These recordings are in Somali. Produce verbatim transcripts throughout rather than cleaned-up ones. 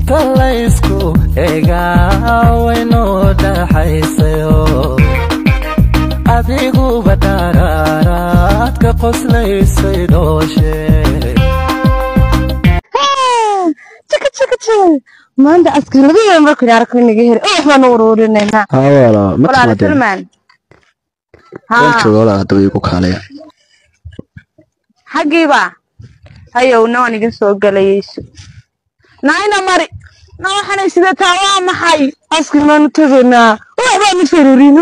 talaysku eegaa waynoo dhaxaysayo adigu badaraaraad ka qoslaysay dhooshe chaka chaka chaka maanta askariga markii arko inaga hir oo waxaan ururinayna haa wala ma Salman haa joola hadii ku kaalaya xagiiba hayow naaniga soo galayso naayna mari na waxaan sida taa maxay askariga tagana waxaan fiirino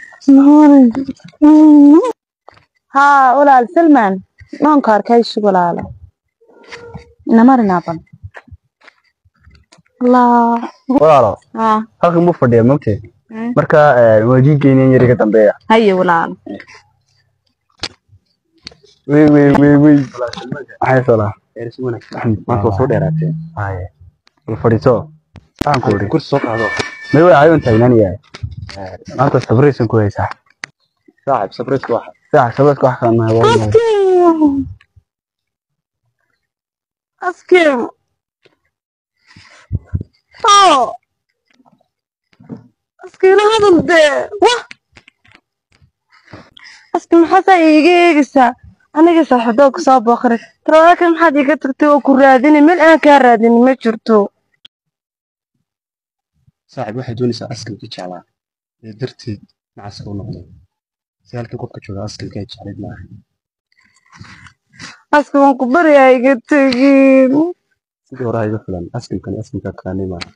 ها ولا سلمان ما انكر كيش ولا لا نمرنا بن الله walaalo ها halkan mu fadhiya magtay marka wajigeena yariga dambeeya هيا ولا way way way way waxay sala eersuna ma soo soo dheeraatay haye wal fadhiso aan ku ri kursi soo qaado may way ayoon taynaniya maanta sabraysan ku haysaa saaxib sabrayska waxa saaxib sabrayska waxa kan ma waa أسكيم أوه أسكيم هذا الدي واه أسكيم حتى يجي يجسا أنا جسا حدوك صاب آخر ترى لكن حد يجي تكتو كراديني من أنا كراديني ما شرتو saaxib waxay doonaysaa askalka jeclaa ee darteed macas u noqday saalka qofka jooga askalka jeclayd ma ahan أسكيم كبر يا يجي تجين sidii hore ayga filan askalkan askalka qaanay ma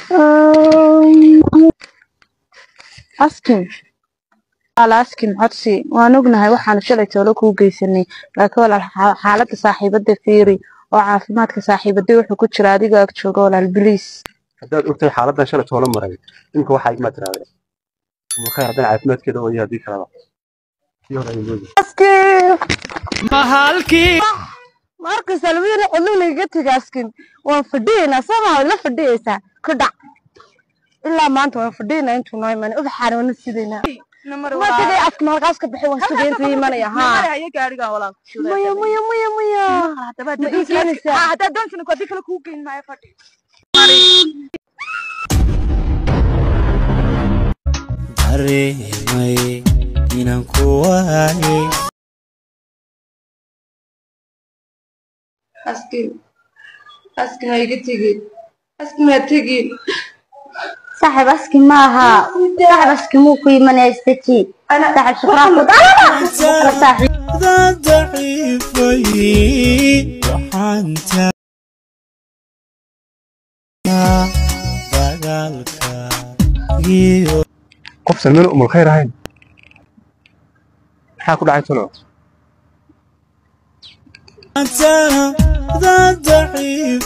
أسكيم على أسكيم عطسي ونقولنا هاي وحنا شلي تولو جيسني لكن ولا حالة صاحبة دفيري وعافماتك صاحبة دي وحكو تشرادي قاك تشوغول البوليس haddaad ogtahay xaaladdan shalay toola maray ninka waxa igma tiraahday ma khayr haddana caafimaadkeeda oo yahay kalaba kii hore ayuu أسكيم mahalkii ماركو سلمير قلنا جت أسكيم وفدينا سما ولا فديسا كدا إلا ما أنتوا فدينا أنتوا نايمان أبحر ونسيدنا ما تدري أسكيم هالقاسك بحوان سجين في مانيا ها هي gaariga walaal ميا ميا ميا ميا hada doonsan ku adii kala ku geyn maayo fadhi dareemay inaan ku waayay أسكيم أسكيم هاي تجي أسكيم هتجي صاحب أسكيم معها صاحب أسكيم مو كل من يستجي أنا صاحب شكراك أنا صاحب ذا ضعيفي وحانتا dagaalka iyo qof salmeen umul khayr ahayn maxaa ku dhacay tolo anta ذا ضعيف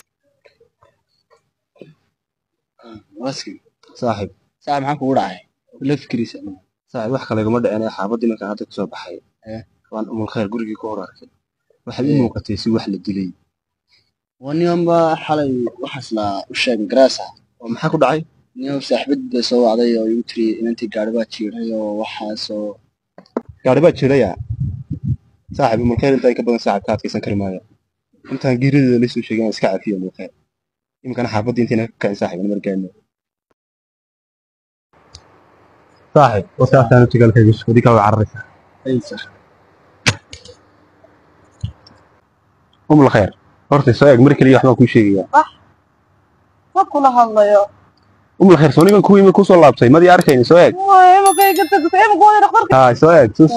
waski saaxib saaxib maxaa kugu dhacay la fikirisa saaxib wax kale igama dhicin xaabadii markaan hadda ka soo baxay ee waan umul khayr gurigii ku hor arkay waxa ii muuqatay si wax la dilay waniyamba xalay waxaas la u sheegay garaasa oo maxaa ku dhacay niyo saaxibad soo wacday oo igu tiri inantii gaari baa jiiray oo waxaas oo gaari baa jiiray saaxib umul khayr intay ka badan saaxib ka adkaysan kari maayo intaan giirideeda la soo sheegay iska cafiyo umul khayr imkan xaabadii intii ka kacay saaxib mar gaarno صاحب وساعتين تقال كيس وديك وعرفها اي صح ام الخير horta soo eeg markii waxba ku sheegaya ما كلها الله يا ام الخير soo niman ku yimi ku soo laabtay madii arkayni soo eeg ما ما كاي قلت لك ما قولي اخبرك ha soo eeg tus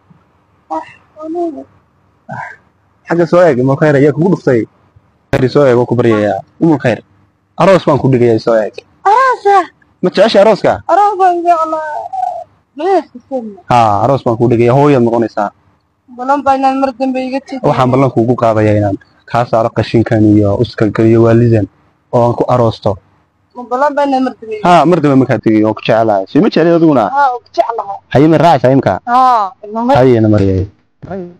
xaga soo eeg ام الخير ayaa kugu dhuftay khayr soo eeg oo ku baryaya ام الخير aroos baan ku dhigay soo eeg أراسة ma jeceshay arooska أراسة يا الله ليش تسمع ha aroos baan ku dhigay hooyad noqonaysaa بلان بين المردن بيجتي waxaan ballan kuugu qaadayaa inaan ka saaro qashinkan iyo uskalka iyo waalidan oo aan ku aroosto بلان بين المردن ها مردم ما كاتي oo ku jecelahay si ma jecel aduguna ها وكجعلها haye ma raacay imka ها haye na mariyay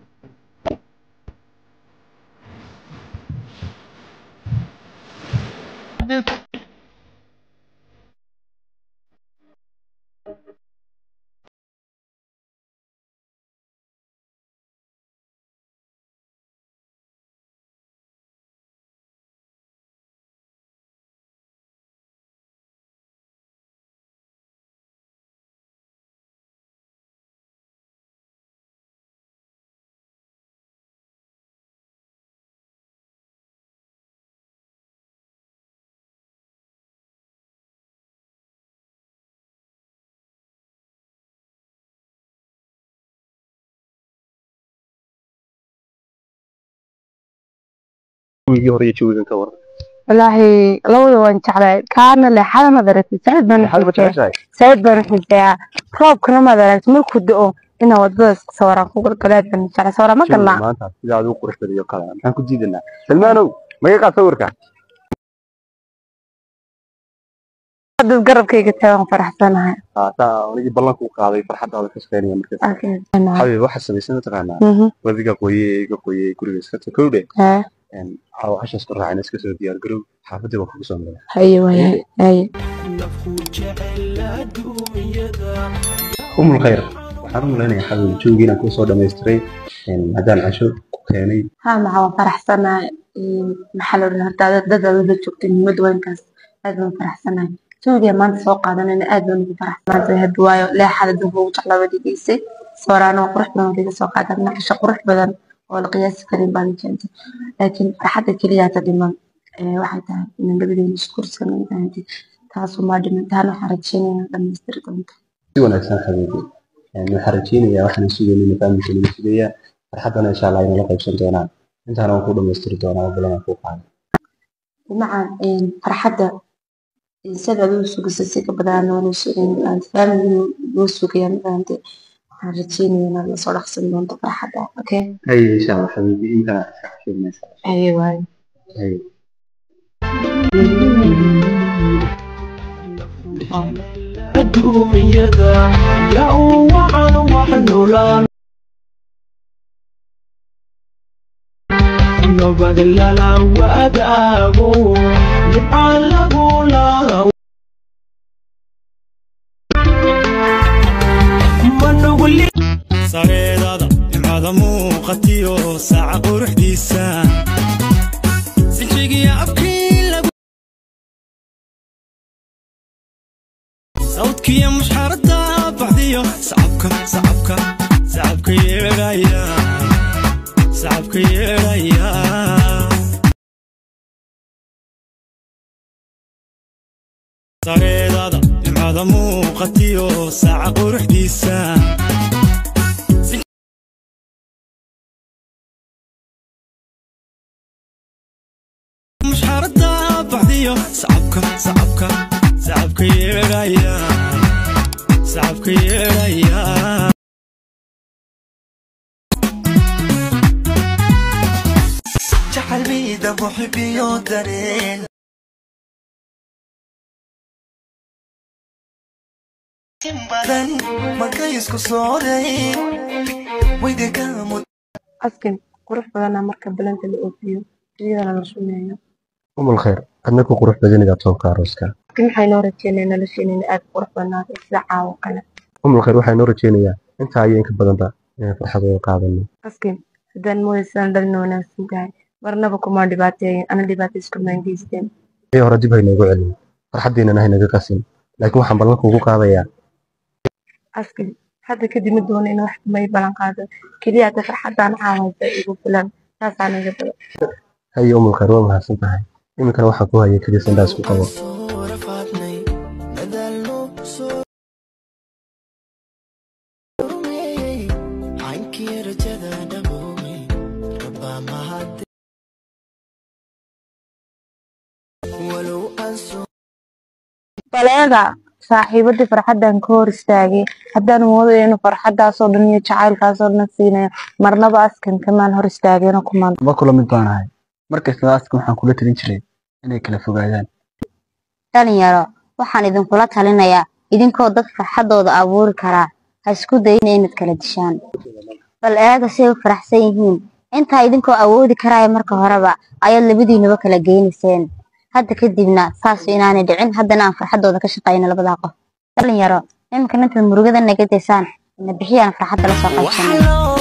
ويجي هوري جوي كان كور والله لو وان جعلay kaana le xal ma darati saad baan حلوة تعيشها saad baan xisaya roob kana ma darati markuu doo ina wadada sawiraan ku galgaleed baan jeclaa sawiraan ma galnaa maanta sida aad u qurux badiyo kala maxaan ku diidanaa Salmaanow ma iga qaad sawirka dad garabkayga taagan faraxsanahay aa taa aniga ballan ku qaaday farxadaada ka shaqeynaya markaas xabiib waxa sameeysan taqaanaa wadiga qoyeyga qoyey guriga iska takowde een aw xashas ku raacayna iska soo diyaar garow xaafadii waa kugu soo maray haye waay haye umul khayr waxaan u maleynayaa xabiib joogiina ku soo dhameystiray een hadaan casho ku keenay ha maxaa faraxsanahay maxaa loo horta dad dad joogtay nimad weynkaas aad baan faraxsanahay joogiya maanta soo qaadanayna aad baan ugu faraxsanahay hadda waayo leexada dib ugu jeclaa wadigiisay sooraan oo qurux badan wadiga soo qaadanay casho qurux badan oo la qiyaasi karin baan jeentay laakiin farxadda kaliya ta dhiman ee waxay tahay in gabadheenu isku kursanaynaanti taas uma dhiman taana xarajeenayna dhamaystir doonto si wanaagsan xabiibi een waxaan rajeynayaa waxaan sugeynaa in fahamka la filayaa farxadana insha Allah inay la qaybsan doonaan intaan aan ku dhamaystiri doonaa ballan ku qaaday macaan in farxadda sabab uu sugisay si ka badan oo sheegay aan fahamno uu sugayaan maanta waxaan rajeynayaa in la soo dhaxsan doonto farxadda okay hay insha Allah xabiibi inta shaqeynaysa ay waay hay adduunyada yaa waxaan waxaan noolaan nobody lala wadaago nibcaan lagu lahaa manuguli sareedada imada muuqatiyo saaca quruxdiisa sinjigiya abkii lagu صوتكي مش حردا بعديو صعبك صعبك صعبك يا رايا صعبك يا رايا صريدادا هذا مو قتيو ساعة قروح ديسا مش حردا بعديو صعبك صعبك صعبك يا رايا صعبك يا رايا جعل بيدا محبي يودرين بدن ما كيسكو صوري ويدي كامو askin qurux badan marka balanta la oofiyo iyadana la shumeeyo umul khayr adnaku qurux badaniga toobka arooska kin waxay noo rajeynayaan nolosheena aad qurux badnaado sida caawo kale umul khayr waxay noo rajeynayaa inta ay ka badanba inaan farxadooda qaadano askin haddaan mooysan dhalin wanaagsan tahay marnaba kuma dhibaateeyin ana dhibaato isku maangeysteen ee hore dib hay noogu celin farxadiina hay naga qasin laakiin waxaan ballan kuugu qaadayaa askin hadda kadib ma doono in wax may balan qaado kaliya ta farxadaan caawaysa igu filan taas aan iga bado hay umul khayr waa mahadsan tahay iminkana waxaan ku hayay kaliya sandaas ku qabo baleega saaxiibadii farxadan ka hor istaagay haddaan moodayo inuu farxadaasoo dhan iyo jacaylkaasoo dhan siinayo marnaba askan kamaan hor istaagayna kumaan ma kula mid baanahay markasta askan waxaan kula talin jiray inay kala fogaadaan dhalinyaro waxaan idinkula talinayaa idinkoo dad farxadooda abuuri karaa ha isku dayina inaad kala dishaan bal eega si ay u faraxsan yihiin intaa idinkoo awoodi karaya marka horeba ayaad labadiinaba kala geynayseen hadda kadibna saas inaanay dhicin haddana aan farxadooda ka shaqeyno labadaa qof dhalinyaro iminka intaad murugada naga daysaan ina bixiyaan farxadda la soo qaybsanay